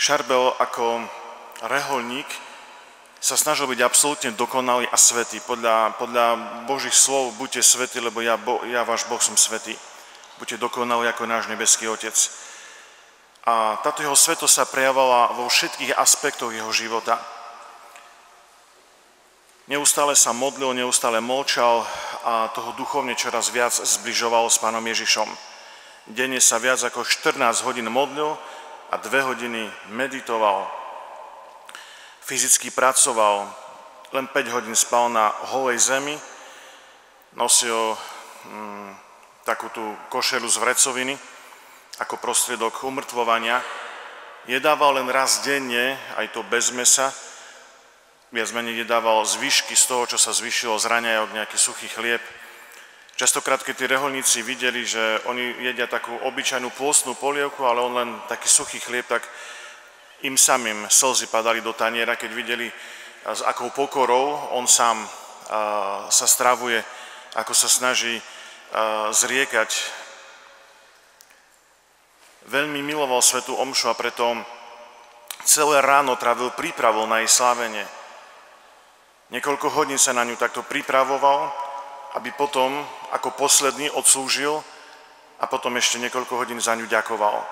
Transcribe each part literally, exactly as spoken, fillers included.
Šarbel ako rehoľník sa snažil byť absolútne dokonalý a svätý. Podľa, podľa Božích slov buďte svätí, lebo ja, bo, ja váš Boh som svätý. Buďte dokonalí ako náš nebeský Otec. A táto jeho svätosť sa prejavovala vo všetkých aspektoch jeho života. Neustále sa modlil, neustále molčal a toho duchovne čoraz viac zbližoval s Pánom Ježišom. Denne sa viac ako štrnásť hodín modlil a dve hodiny meditoval. Fyzicky pracoval, len päť hodín spal na holej zemi, nosil hm, takú tú košelu z vrecoviny ako prostriedok umrtvovania. Jedával len raz denne, aj to bez mesa, viac menej jedával zvyšky z toho, čo sa zvyšilo z raňajok, nejaký suchý chlieb. Častokrát, keď tí rehoľníci videli, že oni jedia takú obyčajnú pôstnu polievku, ale on len taký suchý chlieb, tak im samým slzy padali do taniera, keď videli, s akou pokorou on sám sa stravuje, ako sa snaží zriekať. Veľmi miloval svätú omšu a preto celé ráno trávil prípravou na jej slávenie. Niekoľko hodín sa na ňu takto pripravoval, aby potom ako posledný odslúžil a potom ešte niekoľko hodín za ňu ďakoval.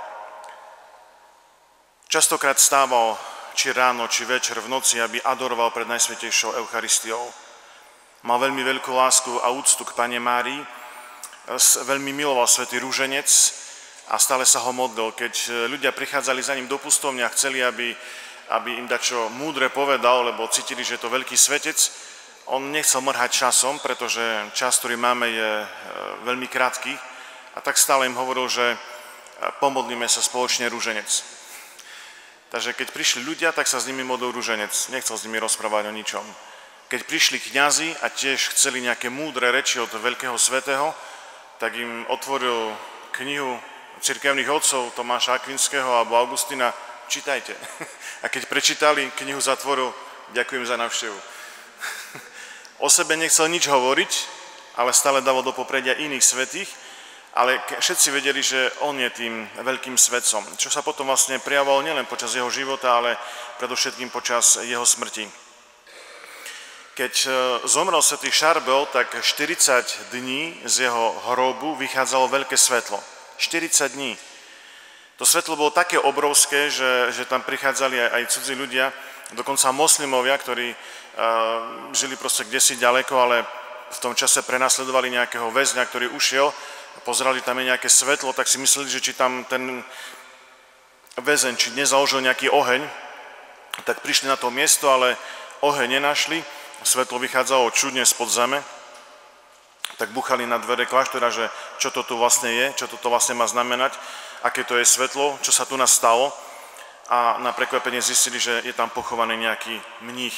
Častokrát stával, či ráno, či večer, v noci, aby adoroval pred Najsvätejšou Eucharistiou. Mal veľmi veľkú lásku a úctu k Panne Márii, veľmi miloval svätý rúženec a stále sa ho modlil. Keď ľudia prichádzali za ním do pustovne a chceli, aby, aby im dačo múdre povedal, lebo cítili, že je to veľký svetec, on nechcel mrhať časom, pretože čas, ktorý máme, je veľmi krátky a tak stále im hovoril, že pomodlíme sa spoločne rúženec. Takže keď prišli ľudia, tak sa s nimi modlil rúženec. Nechcel s nimi rozprávať o ničom. Keď prišli kňazi a tiež chceli nejaké múdre reči od veľkého svätého, tak im otvoril knihu cirkevných otcov Tomáša Akvinského alebo Augustína, čítajte. A keď prečítali, knihu zatvoril, ďakujem za návštevu. O sebe nechcel nič hovoriť, ale stále dával do popredia iných svätých, ale všetci vedeli, že on je tým veľkým svetcom, čo sa potom vlastne prejavovalo nielen počas jeho života, ale predovšetkým počas jeho smrti. Keď zomrel svätý Šarbel, tak štyridsať dní z jeho hrobu vychádzalo veľké svetlo. štyridsať dní. To svetlo bolo také obrovské, že, že tam prichádzali aj, aj cudzí ľudia, dokonca moslimovia, ktorí uh, žili proste kdesi ďaleko, ale v tom čase prenasledovali nejakého väzňa, ktorý ušiel, pozerali tam je nejaké svetlo, tak si mysleli, že či tam ten väzeň, či nezaložil nejaký oheň, tak prišli na to miesto, ale oheň nenašli, svetlo vychádzalo čudne spod zeme, tak buchali na dvere kláštora, že čo to tu vlastne je, čo toto vlastne má znamenať, aké to je svetlo, čo sa tu nastalo a na prekvapenie zistili, že je tam pochovaný nejaký mních.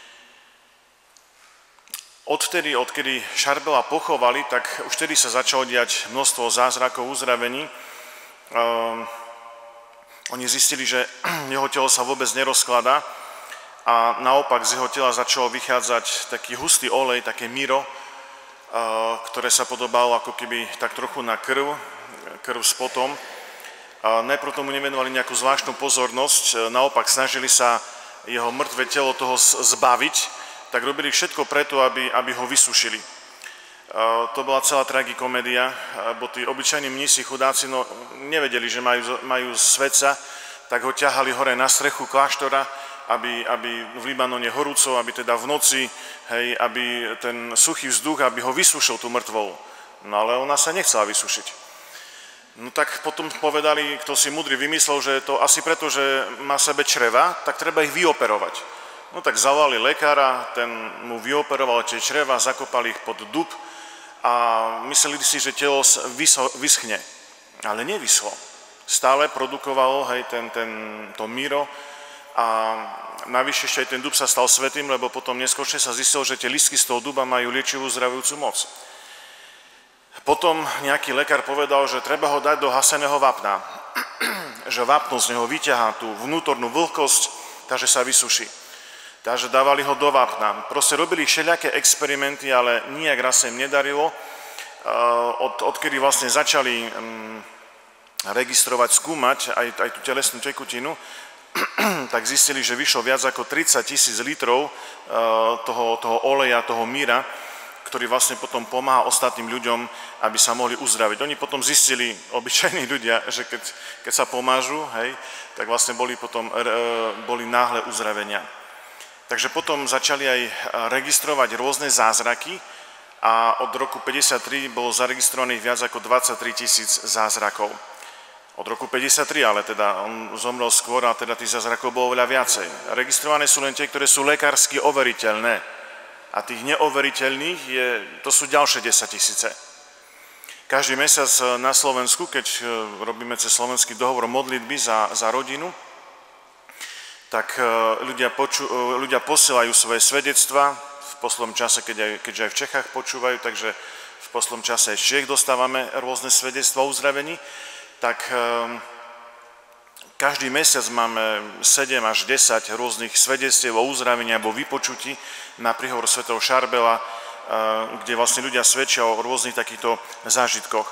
Odtedy, odkedy Šarbela pochovali, tak už vtedy sa začalo diať množstvo zázrakov, uzdravení. Um, oni zistili, že jeho telo sa vôbec nerozkladá a naopak z jeho tela začalo vychádzať taký hustý olej, také miro, uh, ktoré sa podobalo ako keby tak trochu na krv, krv s potom. Uh, najprv tomu nevenovali nejakú zvláštnu pozornosť, naopak snažili sa jeho mŕtve telo toho zbaviť, tak robili všetko preto, aby, aby ho vysušili. Uh, to bola celá tragikomédia, bo tí obyčajní mnísi, chudáci, no, nevedeli, že majú, majú svetca, tak ho ťahali hore na strechu kláštora, aby, aby v Libanone horúco, aby teda v noci, hej, aby ten suchý vzduch, aby ho vysušil tú mŕtvolu. No ale ona sa nechcela vysušiť. No tak potom povedali, kto si múdry vymyslel, že to asi preto, že má sebe čreva, tak treba ich vyoperovať. No tak zavolali lekára, ten mu vyoperoval tie čreva, zakopali ich pod dub a mysleli si, že telo vyschne. Ale nevyschlo. Stále produkovalo, hej, ten, ten, to miro a navyše ešte aj ten dub sa stal svätým, lebo potom neskôršie sa zistilo, že tie listky z toho duba majú liečivú zdravujúcu moc. Potom nejaký lekár povedal, že treba ho dať do haseného vápna, že vápno z neho vyťahá tú vnútornú vlhkosť, takže sa vysuší. Takže dávali ho do vápna. Proste robili všelijaké experimenty, ale nijak raz sa im nedarilo. Od, odkedy vlastne začali registrovať, skúmať aj, aj tú telesnú tekutinu, tak zistili, že vyšlo viac ako tridsať tisíc litrov toho, toho oleja, toho míra, ktorý vlastne potom pomáha ostatným ľuďom, aby sa mohli uzdraviť. Oni potom zistili, obyčajní ľudia, že keď, keď sa pomážu, hej, tak vlastne boli potom boli náhle uzdravenia. Takže potom začali aj registrovať rôzne zázraky a od roku päťdesiattri bolo zaregistrovaných viac ako dvadsaťtri tisíc zázrakov. Od roku päťdesiattri, ale teda on zomrel skôr a teda tých zázrakov bolo veľa viacej. Registrované sú len tie, ktoré sú lekársky overiteľné. A tých neoveriteľných, je, to sú ďalšie desaťtisíce. Každý mesiac na Slovensku, keď robíme cez slovenský dohovor modlitby za, za rodinu, tak ľudia, poču, ľudia posielajú svoje svedectva v poslednom čase, keď aj, keďže aj v Čechách počúvajú, takže v poslednom čase aj z Čech dostávame rôzne svedectva o uzdravení, tak každý mesiac máme sedem až desať rôznych svedectiev o uzdravení alebo vypočutí na príhovor svätého Šarbela, kde vlastne ľudia svedčia o rôznych takýchto zážitkoch.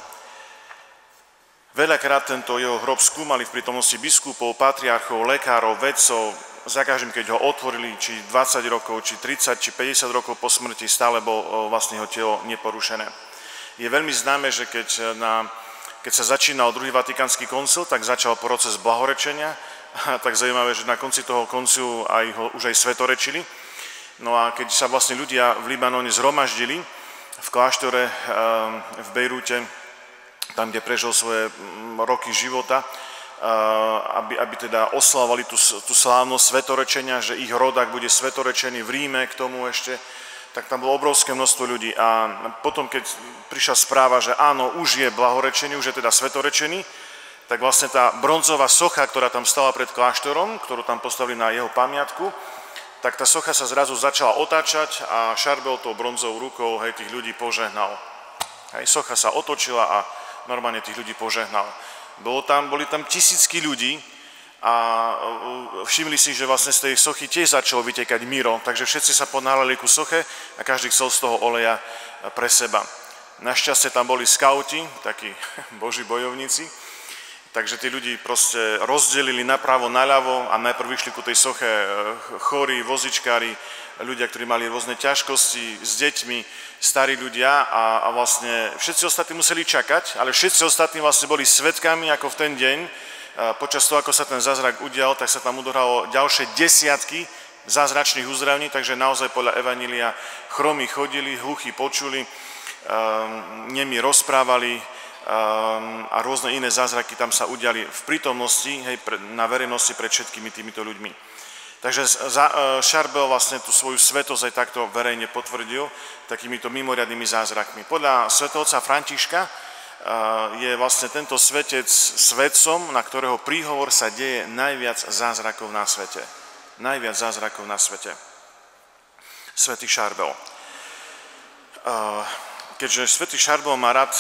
Veľakrát tento jeho hrob skúmali v prítomnosti biskupov, patriarchov, lekárov, vedcov. Za každým, keď ho otvorili, či dvadsať rokov, či tridsať, či päťdesiat rokov po smrti, stále bolo vlastne jeho telo neporušené. Je veľmi známe, že keď na Keď sa začínal druhý vatikánsky koncil, tak začal proces blahorečenia. A tak zaujímavé, že na konci toho koncilu aj ho už aj svetorečili. No a keď sa vlastne ľudia v Libanone zhromaždili v kláštore v Bejrúte, tam, kde prežil svoje roky života, aby, aby teda oslavovali tú, tú slávnosť svetorečenia, že ich rodák bude svetorečený v Ríme k tomu ešte, tak tam bolo obrovské množstvo ľudí a potom, keď prišla správa, že áno, už je blahorečený, už je teda svetorečený, tak vlastne tá bronzová socha, ktorá tam stala pred kláštorom, ktorú tam postavili na jeho pamiatku, tak tá socha sa zrazu začala otáčať a Šarbel tou bronzovou rukou, hej, tých ľudí požehnal. Hej, socha sa otočila a normálne tých ľudí požehnal. Bolo tam, boli tam tisícky ľudí, a všimli si, že vlastne z tej sochy tiež začalo vytekať míro, takže všetci sa ponáhľali ku soche a každý chcel z toho oleja pre seba. Našťastie tam boli skauti, takí boží bojovníci, takže tí ľudí proste rozdelili napravo, naľavo a najprv vyšli ku tej soche chorí, vozičkári, ľudia, ktorí mali rôzne ťažkosti s deťmi, starí ľudia a, a vlastne všetci ostatní museli čakať, ale všetci ostatní vlastne boli svedkami, ako v ten deň, počas toho, ako sa ten zázrak udial, tak sa tam odohralo ďalšie desiatky zázračných uzdravení, takže naozaj podľa Evanília chromy chodili, hluchí počuli, nemi rozprávali a rôzne iné zázraky tam sa udiali v prítomnosti, hej, na verejnosti pred všetkými týmito ľuďmi. Takže Šarbel vlastne tú svoju svetosť aj takto verejne potvrdil takýmito mimoriadnymi zázrakmi. Podľa svätého otca Františka je vlastne tento svetec svetcom, na ktorého príhovor sa deje najviac zázrakov na svete. Najviac zázrakov na svete. Svätý Šarbel. Keďže svätý Šarbel má rád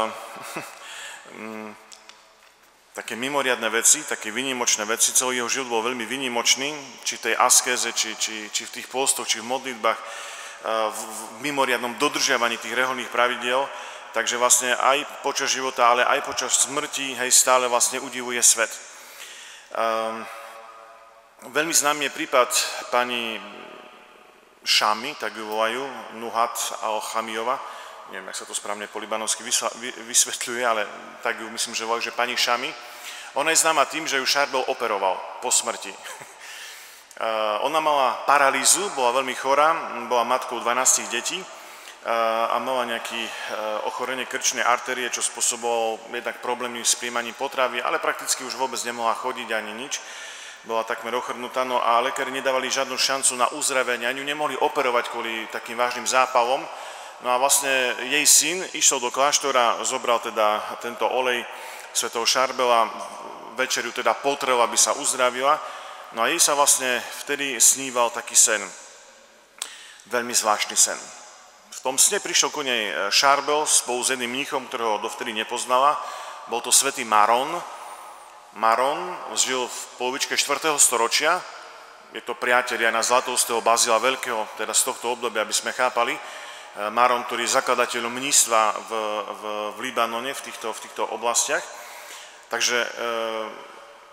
také mimoriadne veci, také výnimočné veci, celý jeho život bol veľmi výnimočný, či v tej askéze, či, či, či v tých postoch, či v modlitbách, v mimoriadnom dodržiavaní tých reholných pravidiel. Takže vlastne aj počas života, ale aj počas smrti, hej, stále vlastne udivuje svet. Um, veľmi známy je prípad pani Šami, tak ju volajú, Nuhat al-Chamijova, neviem, jak sa to správne po libanovsky vysvetľuje, ale tak ju myslím, že volajú, že pani Šami. Ona je známa tým, že ju Šarbel operoval po smrti. uh, ona mala paralýzu, bola veľmi chorá, bola matkou dvanástich detí, a mala nejaké ochorenie krčnej artérie, čo spôsobovalo jednak problémy s príjmaním potravy, ale prakticky už vôbec nemohla chodiť ani nič. Bola takmer ochrnutá, no a lekári nedávali žiadnu šancu na uzdravenie, ani ju nemohli operovať kvôli takým vážnym zápalom. No a vlastne jej syn išiel do kláštora, zobral teda tento olej svätého Šarbela, večer ju teda potrel, aby sa uzdravila. No a jej sa vlastne vtedy sníval taký sen, veľmi zvláštny sen. V tom sne prišiel ku nej Šarbel spolu s jedným mníchom, ktorého dovtedy nepoznala. Bol to svätý Maron. Maron žil v polovičke štvrtého storočia. Je to priateľ Jana Zlatoustého, Bazila Veľkého, teda z tohto obdobia, aby sme chápali. Maron, ktorý je zakladateľom mníctva v, v, v Libanone, v týchto, v týchto oblastiach. Takže e,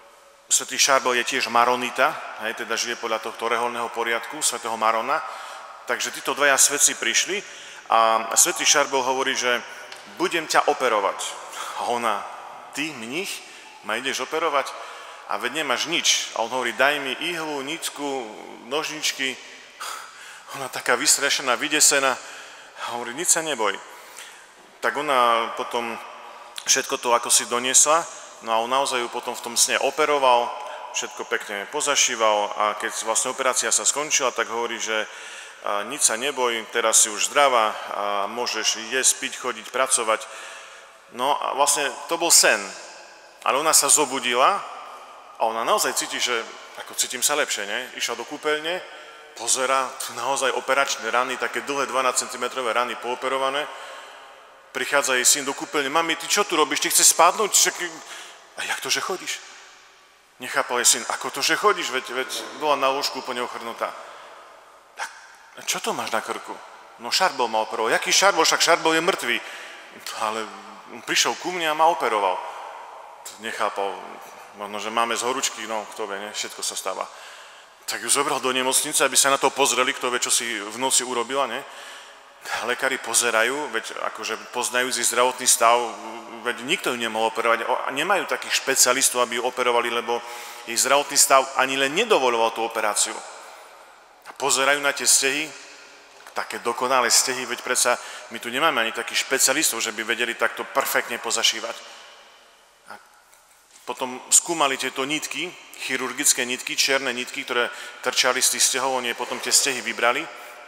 svätý Šarbel je tiež maronita, hej, teda žije podľa tohto reholného poriadku svätého Marona. Takže títo dvaja svätci prišli a svätý Šarbel hovorí, že budem ťa operovať. A ona, ty, mních, ma ideš operovať? A veď nemáš nič. A on hovorí, daj mi ihlu, nitku, nožničky. Ona taká vystrašená, vydesená. A hovorí, nič sa neboj. Tak ona potom všetko to ako si doniesla. No a on naozaj ju potom v tom sne operoval, všetko pekne pozašíval a keď vlastne operácia sa skončila, tak hovorí, že nič sa neboj, teraz si už zdravá a môžeš jesť, piť, chodiť, pracovať. No a vlastne to bol sen, ale ona sa zobudila a ona naozaj cíti, že ako cítim sa lepšie, ne? Išla do kúpeľne, pozera, tu naozaj operačné rany, také dlhé dvanásť centimetrov rany pooperované. Prichádza jej syn do kúpeľne, mami, ty čo tu robíš, ty chceš spadnúť? A jak to, že chodíš? Nechápal jej syn, ako to, že chodíš, veď, veď bola na lôžku úplne ochrnutá. A čo to máš na krku? No Šarbel ma operoval. Jaký Šarbel? Však Šarbel je mŕtvý. Ale on prišiel ku mne a ma operoval. Nechápal, možno, že máme z horúčky, no kto vie, ne? Všetko sa stáva. Tak ju zobral do nemocnice, aby sa na to pozreli, kto vie, čo si v noci urobila, ne? Lekári pozerajú, veď akože poznajúci zdravotný stav, veď nikto ju nemohol operovať. Nemajú takých špecialistov, aby ju operovali, lebo jej zdravotný stav ani len nedovoloval tú operáciu. A pozerajú na tie stehy, také dokonalé stehy, veď predsa my tu nemáme ani takých špecialistov, že by vedeli takto perfektne pozašívať. A potom skúmali tieto nitky, chirurgické nitky, čierne nitky, ktoré trčali z tých stehov, oni potom tie stehy vybrali.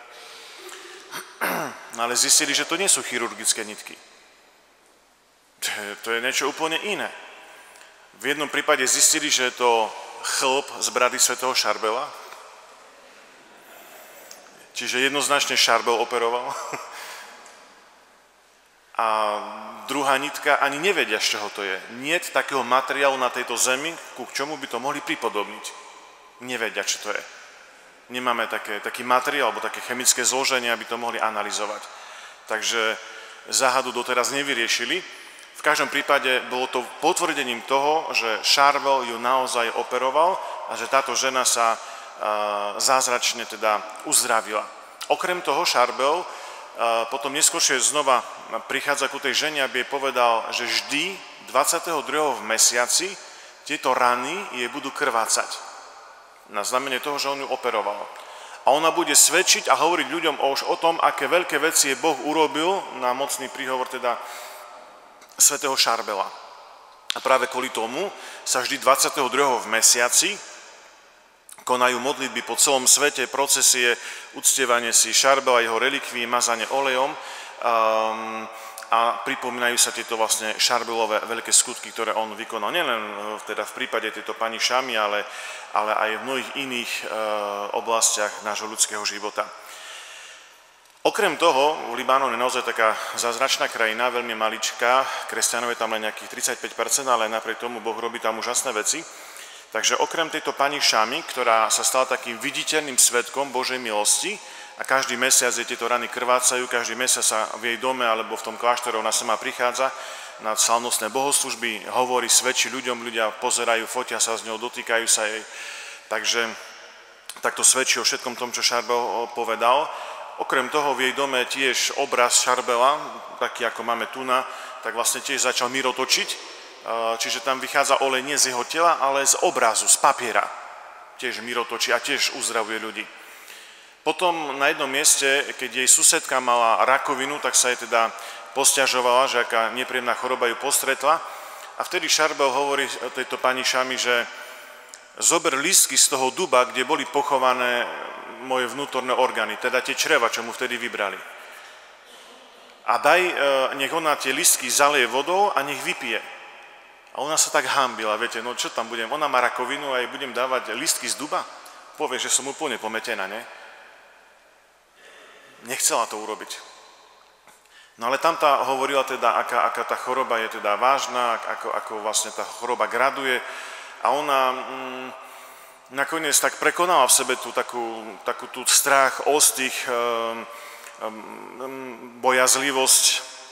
No ale zistili, že to nie sú chirurgické nitky. To je niečo úplne iné. V jednom prípade zistili, že je to chlp z brady svätého Šarbela. Čiže jednoznačne Šarbel operoval. A druhá nitka ani nevedia, z čoho to je. Niet takého materiálu na tejto zemi, ku čomu by to mohli pripodobniť. Nevedia, čo to je. Nemáme také, taký materiál alebo také chemické zloženie, aby to mohli analyzovať. Takže záhadu doteraz nevyriešili. V každom prípade bolo to potvrdením toho, že Šarbel ju naozaj operoval a že táto žena sa zázračne teda uzdravila. Okrem toho Šarbel potom neskôršie znova prichádza ku tej žene, aby jej povedal, že vždy dvadsiateho druhého v mesiaci tieto rany jej budú krvácať. Na znamenie toho, že on ju operoval. A ona bude svedčiť a hovoriť ľuďom už o tom, aké veľké veci je Boh urobil na mocný príhovor teda svätého Šarbela. A práve kvôli tomu sa vždy dvadsiateho druhého v mesiaci konajú modlitby po celom svete, procesie, uctievanie si Šarbela, jeho relikví, mazanie olejom um, a pripomínajú sa tieto vlastne Šarbelové veľké skutky, ktoré on vykonal. Nielen teda v prípade tejto pani Šamy, ale, ale aj v mnohých iných uh, oblastiach nášho ľudského života. Okrem toho, Libanon je naozaj taká zázračná krajina, veľmi maličká, kresťanov je tam len nejakých tridsaťpäť percent, ale napriek tomu Boh robí tam úžasné veci. Takže okrem tejto pani Šamy, ktorá sa stala takým viditeľným svedkom Božej milosti a každý mesiac jej tieto rany krvácajú, každý mesiac sa v jej dome alebo v tom kláštore ona sama prichádza na slavnostné bohoslužby, hovorí, svedčí ľuďom, ľudia pozerajú, fotia sa s ňou, dotýkajú sa jej. Takže takto svedčí o všetkom tom, čo Šarbel povedal. Okrem toho v jej dome tiež obraz Šarbela, taký ako máme tu na, tak vlastne tiež začal mirotočiť. Čiže tam vychádza olej nie z jeho tela, ale z obrazu, z papiera. Tiež mirotočí a tiež uzdravuje ľudí. Potom na jednom mieste, keď jej susedka mala rakovinu, tak sa jej teda posťažovala, že aká nepríjemná choroba ju postretla. A vtedy Šarbel hovorí tejto pani Šami, že zober lístky z toho duba, kde boli pochované moje vnútorné orgány, teda tie čreva, čo mu vtedy vybrali. A daj, nech ona tie lístky zaleje vodou a nech vypije. A ona sa tak hanbila, viete, no čo tam budem, ona má rakovinu a jej budem dávať lístky z duba? Povie, že som úplne pometená, ne? Nechcela to urobiť. No ale tam tá hovorila teda, aká, aká tá choroba je teda vážna, ako, ako vlastne tá choroba graduje a ona mm, nakoniec tak prekonala v sebe tú takú, takú tú strach, ostých, um, um, bojazlivosť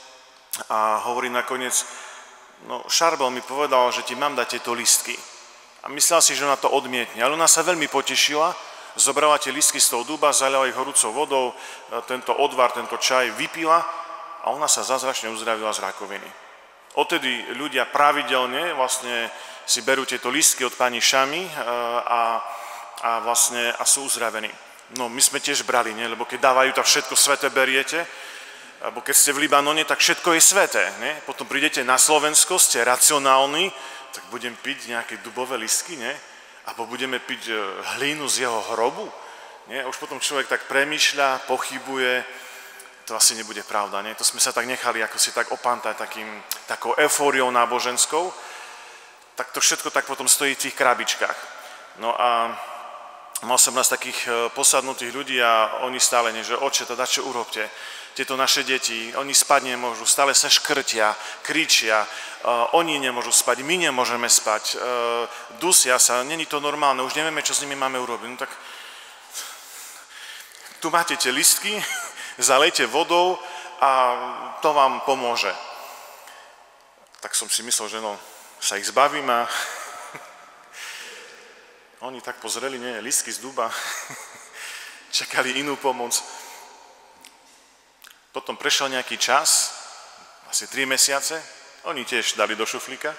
a hovorí nakoniec, no Šarbel mi povedal, že ti mám dať tieto listky. A A myslela si, že ona to odmietne, ale ona sa veľmi potešila, zobrala tie lístky z toho duba, zaliala ich horúcou vodou, tento odvar, tento čaj vypila a ona sa zázračne uzdravila z rakoviny. Odtedy ľudia pravidelne vlastne si berú tieto lístky od pani Šami a, a vlastne a sú uzdravení. No my sme tiež brali, nie? Lebo keď dávajú to všetko sveté beriete, alebo keď ste v Libanone, tak všetko je sveté. Nie? Potom prídete na Slovensko, ste racionálni, tak budem piť nejaké dubové listky, nie? Alebo budeme piť hlínu z jeho hrobu. Nie? Už potom človek tak premýšľa, pochybuje, to asi nebude pravda. Nie? To sme sa tak nechali ako si tak opantať takým, takou eufóriou náboženskou. Tak to všetko tak potom stojí v tých krabičkách. No a mal som nás takých posadnutých ľudí a oni stále nie, že oče, teda čo urobte? Tieto naše deti, oni spať nemôžu, stále sa škrtia, kričia, uh, oni nemôžu spať, my nemôžeme spať, uh, dusia sa, není to normálne, už nevieme, čo s nimi máme urobiť. No tak tu máte tie listky, zalejte vodou a to vám pomôže. Tak som si myslel, že no, sa ich zbavím a oni tak pozreli, nie, listky z duba, čakali inú pomoc. Potom prešiel nejaký čas, asi tri mesiace, oni tiež dali do šuflíka.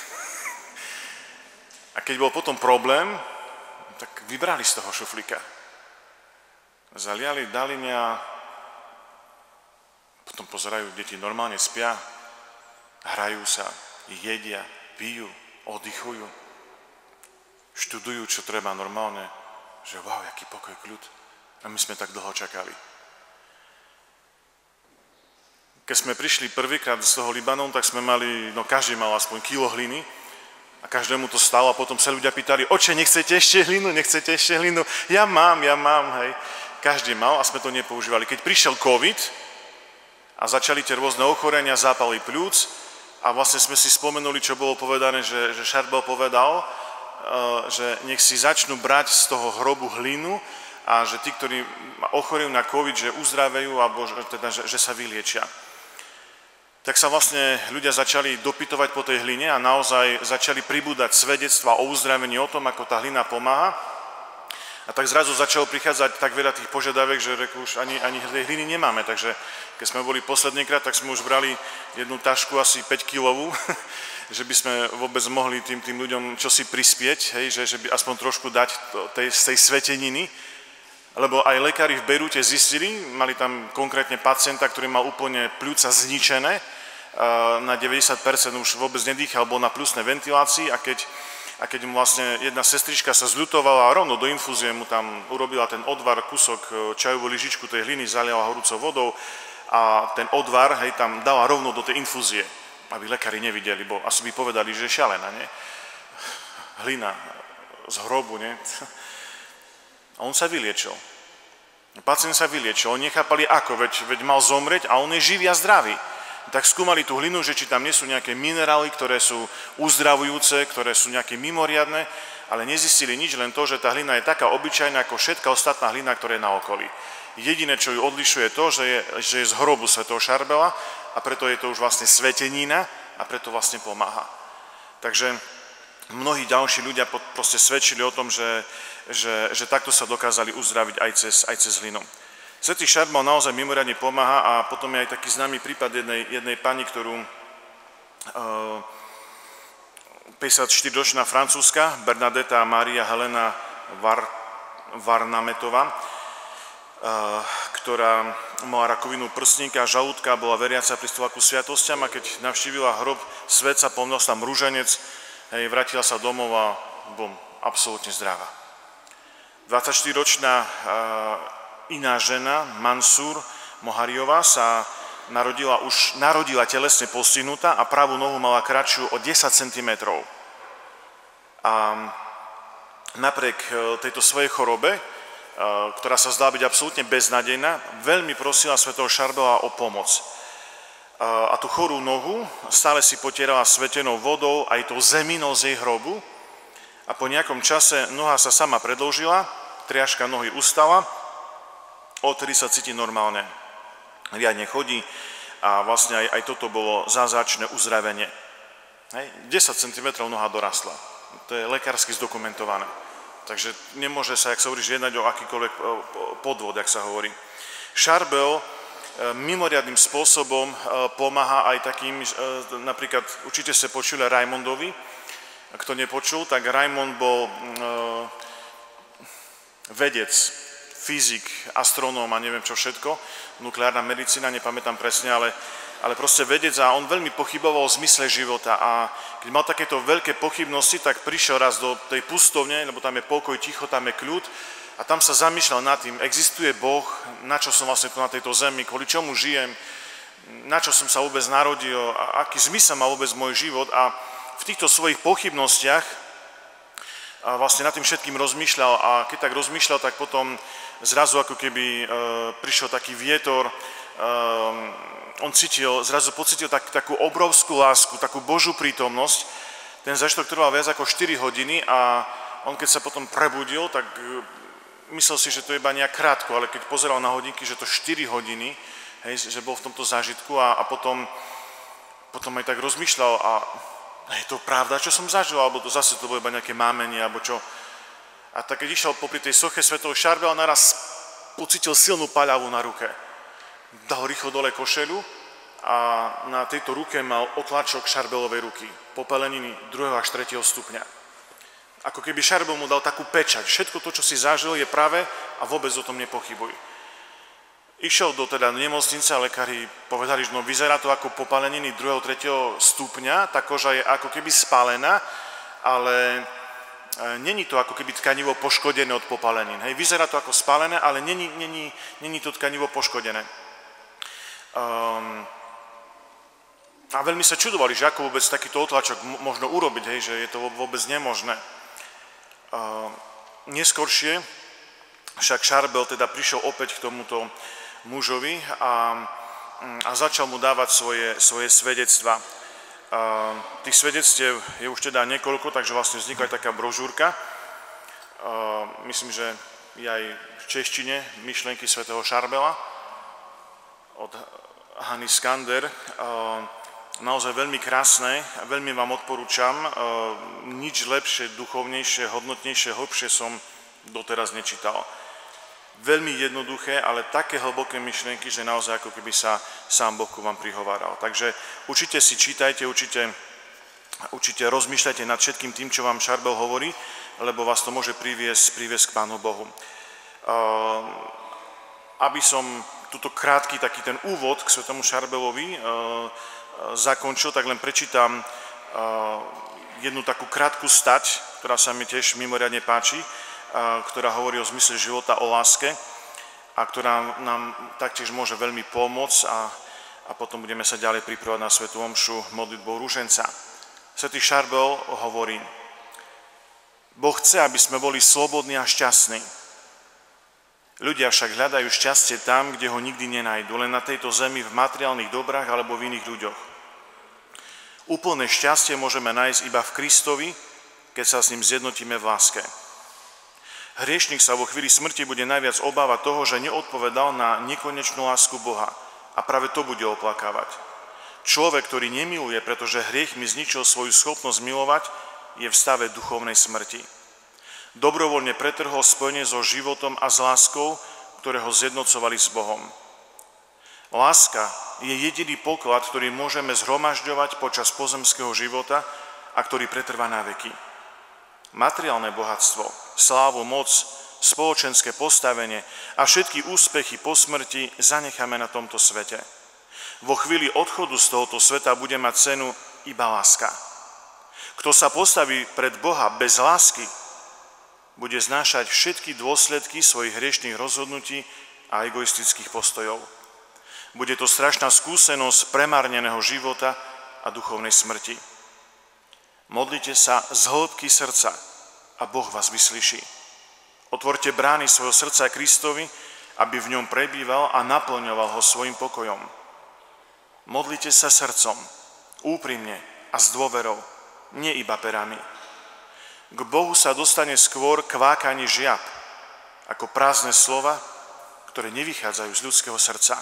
A keď bol potom problém, tak vybrali z toho šuflíka. Zaliali, dali mňa, potom pozerajú, deti normálne spia, hrajú sa, jedia, pijú, oddychujú, študujú, čo treba normálne, že wow, aký pokoj, kľud. A my sme tak dlho čakali. Keď sme prišli prvýkrát z toho Libanonu, tak sme mali, no každý mal aspoň kilo hliny a každému to stalo a potom sa ľudia pýtali, oče, nechcete ešte hlinu, nechcete ešte hlinu? Ja mám, ja mám, hej. Každý mal a sme to nepoužívali. Keď prišiel COVID a začali tie rôzne ochorenia, zápaly pľúc a vlastne sme si spomenuli, čo bolo povedané, že, že Charbel povedal, že nech si začnú brať z toho hrobu hlinu a že tí, ktorí ochorejú na COVID, že uzdravejú alebo teda, že, že sa vyliečia. Tak sa vlastne ľudia začali dopytovať po tej hline a naozaj začali pribúdať svedectvá o uzdravení, o tom, ako tá hlina pomáha. A tak zrazu začalo prichádzať tak veľa tých požiadaviek, že reku, už ani, ani tej hliny nemáme. Takže keď sme boli poslednýkrát, tak sme už brali jednu tašku asi päť kilovú, že by sme vôbec mohli tým, tým ľuďom čosi prispieť, hej, že, že by aspoň trošku dať tej, z tej sveteniny. Lebo aj lekári v Bejrúte zistili, mali tam konkrétne pacienta, ktorý mal úplne pľúca zničené, na deväťdesiat percent už vôbec nedýchal, bol na pľúcnej ventilácii a keď, a keď mu vlastne jedna sestrička sa zľutovala a rovno do infúzie mu tam urobila ten odvar, kúsok čajovú lyžičku tej hliny, zaliala horúcou vodou a ten odvar, hej, tam dala rovno do tej infúzie, aby lekári nevideli, bo asi by povedali, že je šialená, nie? Hlina z hrobu, nie? A on sa vyliečil. Pacient sa vyliečil, oni nechápali ako, veď, veď mal zomrieť a on je živý a zdravý. Tak skúmali tú hlinu, že či tam nie sú nejaké minerály, ktoré sú uzdravujúce, ktoré sú nejaké mimoriadne, ale nezistili nič, len to, že tá hlina je taká obyčajná ako všetká ostatná hlina, ktorá je na okolí. Jediné, čo ju odlišuje, je to, že je, že je z hrobu svätého Charbela a preto je to už vlastne svetenina a preto vlastne pomáha. Takže mnohí ďalší ľudia proste svedčili o tom, že, že, že takto sa dokázali uzdraviť aj cez, aj cez hlinu. Svätý Charbel naozaj mimoriadne pomáha a potom je aj taký známy prípad jednej, jednej pani, ktorú uh, päťdesiatštyriročná francúzska Bernadetta Maria Helena Var, Varnametová, uh, ktorá mala rakovinu prsníka a žalúdka, bola veriaca, pristúpila ku sviatostiam a keď navštívila hrob svätca, pomnel sa tam rúženec, hej, vrátila sa domov a bom, absolútne zdravá. dvadsaťštyriročná iná žena, Mansur Mohariová, sa narodila už narodila telesne postihnutá a pravú nohu mala kratšiu o desať centimetrov. A napriek tejto svojej chorobe, ktorá sa zdá byť absolútne beznadejná, veľmi prosila svätého Charbela o pomoc. A tú chorú nohu stále si potierala svetenou vodou aj tou zeminou z jej hrobu a po nejakom čase noha sa sama predĺžila, triažka nohy ustala, odtedy sa cíti normálne, riadne chodí a vlastne aj, aj toto bolo zázračné uzdravenie. Hej. desať centimetrov noha dorastla. To je lekársky zdokumentované. Takže nemôže sa, jak sa hovorí, jednať o akýkoľvek podvod, jak sa hovorí. Charbel mimoriadnym spôsobom pomáha aj takým, napríklad určite ste počuli Raimondovi, kto nepočul, tak Raimond bol vedec, fyzik, astronóm a neviem čo všetko, nukleárna medicína, nepamätám presne, ale, ale proste vedec a on veľmi pochyboval o zmysle života a keď mal takéto veľké pochybnosti, tak prišiel raz do tej pustovne, lebo tam je pokoj, ticho, tam je kľud a tam sa zamýšľal nad tým, existuje Boh, na čo som vlastne tu na tejto zemi, kvôli čomu žijem, na čo som sa vôbec narodil, a aký zmysel má vôbec môj život a v týchto svojich pochybnostiach a vlastne nad tým všetkým rozmýšľal a keď tak rozmýšľal, tak potom zrazu ako keby e, prišiel taký vietor, e, on cítil, zrazu pocítil tak, takú obrovskú lásku, takú Božú prítomnosť. Ten zážitok trval viac ako štyri hodiny a on keď sa potom prebudil, tak e, myslel si, že to je iba nejak krátko, ale keď pozeral na hodinky, že to štyri hodiny, hej, že bol v tomto zážitku a, a potom, potom aj tak rozmýšľal a je to pravda, čo som zažil, alebo to zase to bolo iba nejaké mámenie, alebo čo. A tak keď išiel popri tej soche svätého Charbela, naraz pocítil silnú paľavu na ruke. Dal rýchlo dole košeľu a na tejto ruke mal otlačok Charbelovej ruky, popeleniny druhého až tretieho stupňa. Ako keby Charbel mu dal takú pečať. Všetko to, čo si zažil, je pravé a vôbec o tom nepochybuj. Išiel do teda nemocnice a lekári povedali, že no, vyzerá to ako popaleniny druhého tretieho stupňa, tá koža je ako keby spálená, ale není to ako keby tkanivo poškodené od popalenín. Hej, vyzerá to ako spálené, ale není, není, není to tkanivo poškodené. Um, a veľmi sa čudovali, že ako vôbec takýto otlačok možno urobiť, hej, že je to vôbec nemožné. Um, neskôršie však Charbel teda prišiel opäť k tomuto mužovi a, a začal mu dávať svoje, svoje svedectva. Uh, tých svedectiev je už teda niekoľko, takže vlastne vznikla aj taká brožúrka. Uh, myslím, že je aj v češtine Myšlienky svätého Charbela od Hany Skander. Uh, naozaj veľmi krásne a veľmi vám odporúčam. Uh, nič lepšie, duchovnejšie, hodnotnejšie, hlbšie som doteraz nečítal. Veľmi jednoduché, ale také hlboké myšlienky, že naozaj ako keby sa sám Boh ku vám prihováral. Takže určite si čítajte, určite, určite rozmýšľajte nad všetkým tým, čo vám Charbel hovorí, lebo vás to môže priviesť, priviesť k Pánu Bohu. Uh, aby som túto krátky taký ten úvod k svätému Charbelovi uh, zakončil, tak len prečítam uh, jednu takú krátku stať, ktorá sa mi tiež mimoriadne páči, ktorá hovorí o zmysle života, o láske a ktorá nám taktiež môže veľmi pomôcť a, a potom budeme sa ďalej pripravať na svätú omšu modlitbou ruženca. Svätý Charbel hovorí: Boh chce, aby sme boli slobodní a šťastní. Ľudia však hľadajú šťastie tam, kde ho nikdy nenajdu, len na tejto zemi, v materiálnych dobrách alebo v iných ľuďoch. Úplné šťastie môžeme nájsť iba v Kristovi, keď sa s ním zjednotíme v láske. Hriešnik sa vo chvíli smrti bude najviac obávať toho, že neodpovedal na nekonečnú lásku Boha a práve to bude oplakávať. Človek, ktorý nemiluje, pretože hriech mi zničil svoju schopnosť milovať, je v stave duchovnej smrti. Dobrovoľne pretrhol spojenie so životom a s láskou, ktoré ho zjednocovali s Bohom. Láska je jediný poklad, ktorý môžeme zhromažďovať počas pozemského života a ktorý pretrvá na veky. Materiálne bohatstvo, slávu, moc, spoločenské postavenie a všetky úspechy po smrti zanecháme na tomto svete. Vo chvíli odchodu z tohoto sveta bude mať cenu iba láska. Kto sa postaví pred Boha bez lásky, bude znášať všetky dôsledky svojich hriešných rozhodnutí a egoistických postojov. Bude to strašná skúsenosť premárneného života a duchovnej smrti. Modlite sa z hĺbky srdca a Boh vás vyslyší. Otvorte brány svojho srdca Kristovi, aby v ňom prebýval a naplňoval ho svojim pokojom. Modlite sa srdcom, úprimne a s dôverou, nie iba perami. K Bohu sa dostane skôr kvákanie žiab, ako prázdne slova, ktoré nevychádzajú z ľudského srdca.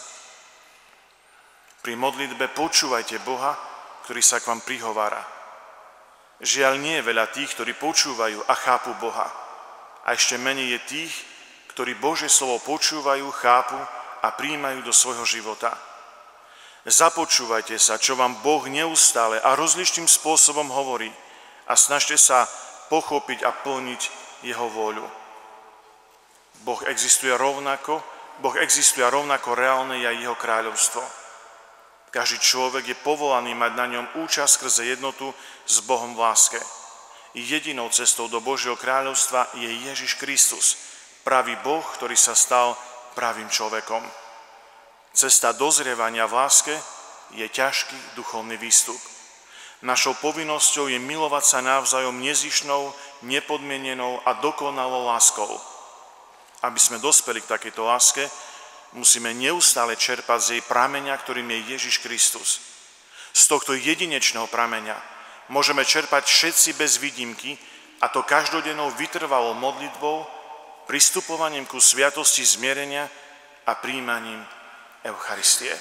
Pri modlitbe počúvajte Boha, ktorý sa k vám prihovára. Žiaľ, nie je veľa tých, ktorí počúvajú a chápu Boha. A ešte menej je tých, ktorí Božie slovo počúvajú, chápu a prijímajú do svojho života. Započúvajte sa, čo vám Boh neustále a rozličným spôsobom hovorí a snažte sa pochopiť a plniť jeho vôľu. Boh existuje rovnako, Boh existuje rovnako reálne aj jeho kráľovstvo. Každý človek je povolaný mať na ňom účasť skrze jednotu s Bohom v láske. I jedinou cestou do Božieho kráľovstva je Ježiš Kristus, pravý Boh, ktorý sa stal pravým človekom. Cesta dozrievania v láske je ťažký duchovný výstup. Našou povinnosťou je milovať sa navzájom nezišnou, nepodmienenou a dokonalou láskou. Aby sme dospeli k takejto láske, musíme neustále čerpať z jej prameňa, ktorým je Ježiš Kristus. Z tohto jedinečného prameňa môžeme čerpať všetci bez výnimky, a to každodennou vytrvalou modlitbou, pristupovaním ku sviatosti zmierenia a prijímaním Eucharistie.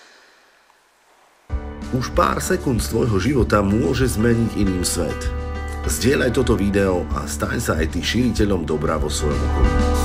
Už pár sekúnd z tvojho života môže zmeniť iným svet. Zdieľaj toto video a staň sa aj ty šíriteľom dobra vo svojom okolí.